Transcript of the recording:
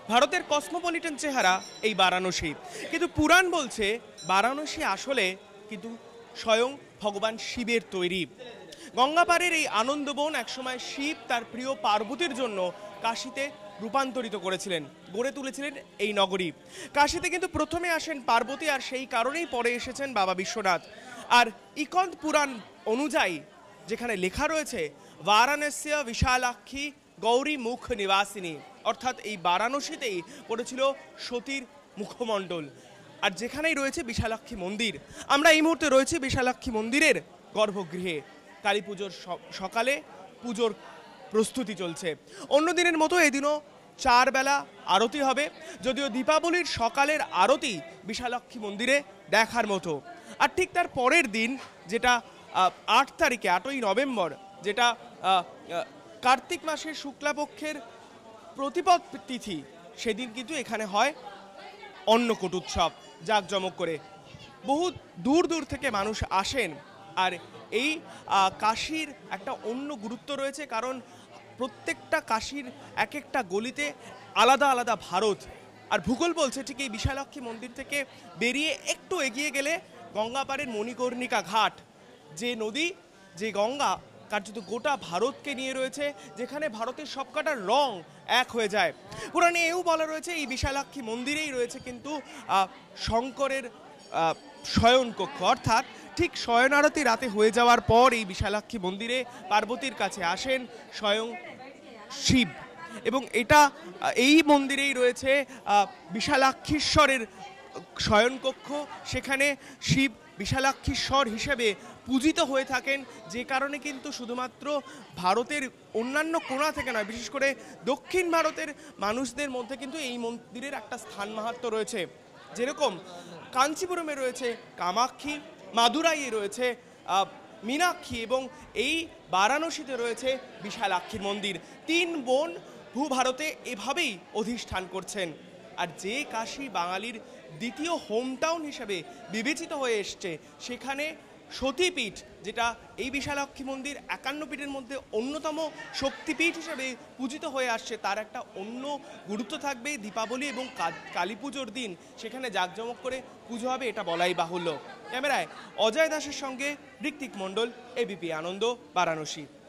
ভারতের কসমোপলিটন চেহারা এই বারাণসী, কিন্তু পুরাণ বলছে বারাণসী আসলে কিন্তু স্বয়ং ভগবান শিবের তৈরি। গঙ্গাপাড়ের এই আনন্দবন একসময় শিব তার প্রিয় পার্বতীর জন্য কাশীতে রূপান্তরিত করেছিলেন, গড়ে তুলেছিলেন এই নগরী। কাশীতে কিন্তু প্রথমে আসেন পার্বতী, আর সেই কারণেই পরে এসেছেন বাবা বিশ্বনাথ। আর ইকন্দ পুরাণ অনুযায়ী যেখানে লেখা রয়েছে বারাণসী বিশালাক্ষী গৌরী মুখ নিবাসিনী, অর্থাৎ এই বারাণসীতেই পড়েছিল সতীর মুখমণ্ডল। আর যেখানেই রয়েছে বিশালাক্ষী মন্দির, আমরা এই মুহূর্তে রয়েছে বিশালাক্ষী মন্দিরের গর্ভগৃহে। কালীপুজোর সকালে পুজোর প্রস্তুতি চলছে। অন্য দিনের মতো এদিনও 4 বেলা আরতি হবে, যদিও দীপাবলির সকালের আরতি বিশালাক্ষী মন্দিরে দেখার মতো। আর ঠিক তার পরের দিন, যেটা 8 তারিখে 8ই নভেম্বর, যেটা কার্তিক মাসের শুক্লাপক্ষের প্রতিপদ তিথি, সেদিন কিন্তু এখানে হয় অন্নকূট উৎসব জাঁকজমক করে। বহু দূর দূর থেকে মানুষ আসেন। আর এই কাশীর একটা অন্য গুরুত্ব রয়েছে, কারণ প্রত্যেকটা কাশীর এক একটা গলিতে আলাদা আলাদা ভারত। আর ভূগোল বলছে ঠিক এই বিশালাক্ষী মন্দির থেকে বেরিয়ে একটু এগিয়ে গেলে গঙ্গাপাড়ের মণিকর্ণিকা ঘাট, যে নদী, যে গঙ্গা কার্যত গোটা ভারতকে নিয়ে রয়েছে, যেখানে ভারতের সবকটার রং এক হয়ে যায়। পুরাণে এও বলা রয়েছে এই বিশালাক্ষী মন্দিরেই রয়েছে কিন্তু শঙ্করের শয়নকক্ষ, অর্থাৎ ঠিক শয়ন আরতি রাতে হয়ে যাওয়ার পর এই বিশালাক্ষী মন্দিরে পার্বতীর কাছে আসেন স্বয়ং শিব। এবং এটা এই মন্দিরেই রয়েছে বিশালাক্ষীশ্বরের শয়নকক্ষ, সেখানে শিব বিশালাক্ষীশ্বর হিসেবে পূজিত হয়ে থাকেন। যে কারণে কিন্তু শুধুমাত্র ভারতের অন্যান্য কোণা থেকে নয়, বিশেষ করে দক্ষিণ ভারতের মানুষদের মধ্যে কিন্তু এই মন্দিরের একটা স্থান মাহাত্ম্য রয়েছে। যেরকম কাঞ্চিপুরমে রয়েছে কামাক্ষী, মাদুরাইয়ে রয়েছে মীনাক্ষী, এবং এই বারাণসীতে রয়েছে বিশালাক্ষীর মন্দির। 3 বোন ভূভারতে এভাবেই অধিষ্ঠান করছেন। আর যে কাশী বাঙালির দ্বিতীয় হোমটাউন হিসেবে বিবেচিত হয়ে এসছে, সেখানে সতীপীঠ, যেটা এই বিশালাক্ষী মন্দির 51 পীঠের মধ্যে অন্যতম শক্তিপীঠ হিসেবে পূজিত হয়ে আসছে, তার একটা অন্য গুরুত্ব থাকবে। দীপাবলি এবং কালীপুজোর দিন সেখানে জাঁকজমক করে পুজো হবে, এটা বলাই বাহুল্য। ক্যামেরায় অজয় দাসের সঙ্গে ঋত্বিক মণ্ডল, এবিপি আনন্দ, বারাণসী।